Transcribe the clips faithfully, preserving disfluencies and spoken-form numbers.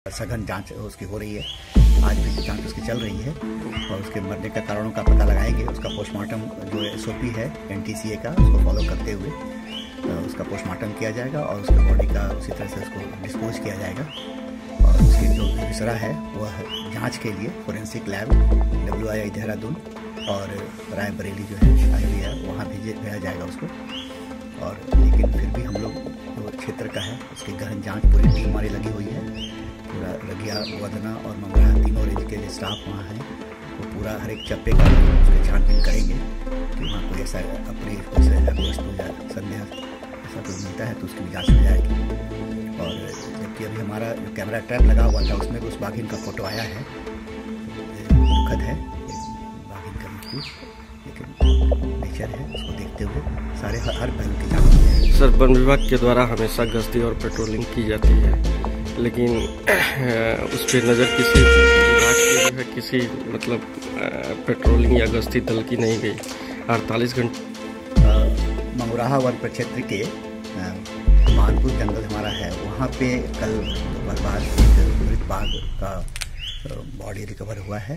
सघन जांच उसकी हो रही है। आज भी जांच उसकी चल रही है और उसके मरने का कारणों का पता लगाएंगे। उसका पोस्टमार्टम जो एसओपी है एनटीसीए का, उसको फॉलो करते हुए उसका पोस्टमार्टम किया जाएगा और उसके बॉडी का उसी तरह से उसको डिस्पोज किया जाएगा। और उसकी जो विसरा है वह जांच के लिए forensic lab W I I Dehradun और रायबरेली जो है आई हुई है वहाँ भेजे भेजा जाएगा उसको। और लेकिन फिर भी हम लोग जो क्षेत्र का है उसकी गहन जांच पूरी टीम हमारी लगी हुई है। पूरा रगिया, वदना और मंगरा तीनों रेंज के स्टाफ वहाँ हैं, वो पूरा हर एक चप्पे का उसके छानबीन करेंगे कि वहाँ कोई ऐसा अपनी कोई वस्तु या संदेह ऐसा कोई मिलता है तो उसकी भी जाँच हो जाएगी। और जबकि अभी हमारा जो कैमरा ट्रैप लगा हुआ था उसमें भी उस बाघिन का फोटो आया है। दुखद है बाघिन का मृत्यु, लेकिन नेचर है, उसको देखते हुए सारे हर पहलू की जाँच। सर, वन विभाग के द्वारा हमेशा गश्ती और पेट्रोलिंग की जाती है, लेकिन उस पर नज़र किसी विभाग की जो है किसी मतलब पेट्रोलिंग या गश्ती दल की नहीं गई। अड़तालीस घंटे मंगुराहा वन प्रक्षेत्र के मानपुर जंगल हमारा है, वहाँ पे कल दोपहर बाद एक मृत बाघ का बॉडी रिकवर हुआ है।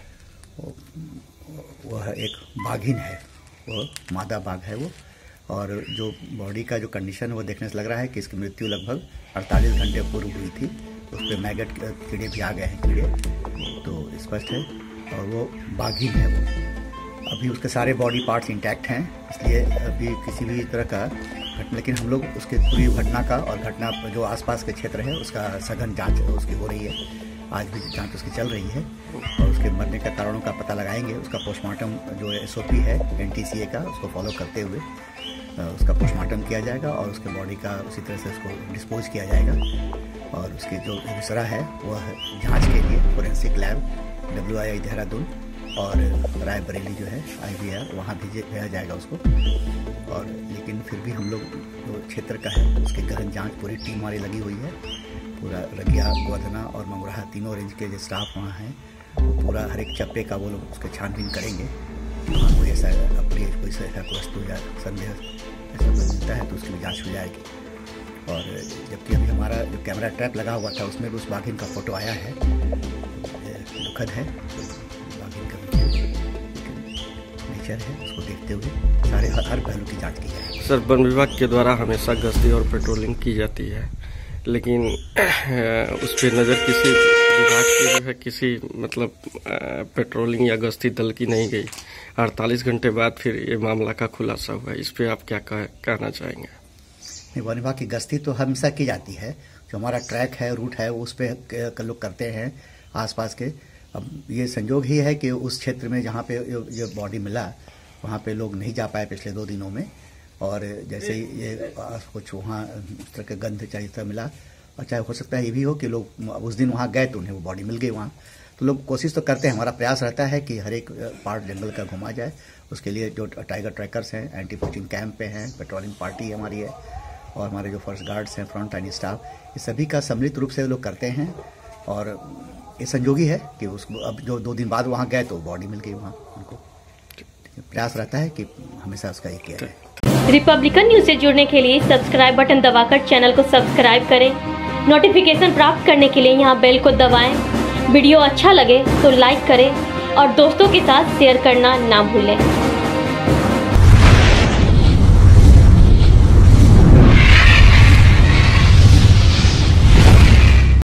वह एक बाघिन है, वो मादा बाघ है वो। और जो बॉडी का जो कंडीशन है वो देखने से लग रहा है कि इसकी मृत्यु लगभग अड़तालीस घंटे पूर्व हुई थी। उस पर मैगट कीड़े भी आ गए हैं, कीड़े तो स्पष्ट है। और वो बाघिन है वो। अभी उसके सारे बॉडी पार्ट्स इंटैक्ट हैं, इसलिए अभी किसी भी तरह का घटना, लेकिन हम लोग उसके पूरी घटना का और घटना जो आसपास के क्षेत्र है उसका सघन जांच उसकी हो रही है। आज भी जांच उसकी चल रही है और उसके मरने का कारणों का पता लगाएंगे। उसका पोस्टमार्टम जो एसओपी है एनटीसीए का, उसको फॉलो करते हुए उसका पोस्टमार्टम किया जाएगा और उसके बॉडी का उसी तरह से उसको डिस्पोज किया जाएगा। और उसकी जो विसरा है वह जांच के लिए forensic lab W I I Dehradun और रायबरेली जो है आई हुई है वहाँ भेजे भेजा जाएगा उसको। और लेकिन फिर भी हम लोग जो क्षेत्र का है उसकी गहन जांच पूरी टीम हमारी लगी हुई है। पूरा रगिया, वदना और मंगरा तीनों रेंज के जो स्टाफ वहाँ हैं, वो पूरा हर एक चप्पे का वो लोग उसके छानबीन करेंगे। वहाँ कोई ऐसा अपनी कोई ऐसा वस्तु या संदेह ऐसा कोई मिलता है तो उसकी भी जाँच हो जाएगी। और जबकि अभी हमारा जो कैमरा ट्रैप लगा हुआ था उसमें भी उस बाघिन का फोटो आया है। दुखद है बाघिन का मृत्यु, लेकिन नेचर है, उसको देखते हुए सारे हर पहलू की जाँच की जाएगी। सर, वन विभाग के द्वारा हमेशा गश्ती और पेट्रोलिंग की जाती है, लेकिन उस पर नज़र किसी विभाग की जो है किसी मतलब पेट्रोलिंग या गश्ती दल की नहीं गई। अड़तालीस घंटे बाद फिर ये मामला का खुलासा हुआ है, इस पर आप क्या कह, कहना चाहेंगे? वन विभाग की गश्ती तो हमेशा की जाती है, जो हमारा ट्रैक है, रूट है, उस पर लोग करते हैं आसपास के। अब ये संयोग ही है कि उस क्षेत्र में जहाँ पे ये बॉडी मिला वहाँ पे लोग नहीं जा पाए पिछले दो दिनों में। और जैसे ही ये कुछ वहाँ उस तरह का गंध चाहिए मिला, और चाहे हो सकता है ये भी हो कि लोग उस दिन वहाँ गए तो उन्हें वो बॉडी मिल गई वहाँ। तो लोग कोशिश तो करते हैं, हमारा प्रयास रहता है कि हर एक पार्ट जंगल का घुमा जाए। उसके लिए जो टाइगर ट्रैकर्स हैं, एंटी पोचिंग कैंप पे हैं, पेट्रोलिंग पार्टी हमारी है और हमारे जो फॉरेस्ट गार्ड्स हैं, फ्रंट लाइन स्टाफ, ये सभी का सम्मिलित रूप से लोग करते हैं। और ये संयोगी है कि उसको अब जो दो दिन बाद वहाँ गए तो बॉडी मिल गई वहाँ उनको। प्रयास रहता है कि हमेशा उसका ये किया जाए। रिपब्लिकन न्यूज से जुड़ने के लिए सब्सक्राइब बटन दबाकर चैनल को सब्सक्राइब करें। नोटिफिकेशन प्राप्त करने के लिए यहाँ बेल को दबाएं। वीडियो अच्छा लगे तो लाइक करें और दोस्तों के साथ शेयर करना ना भूलें।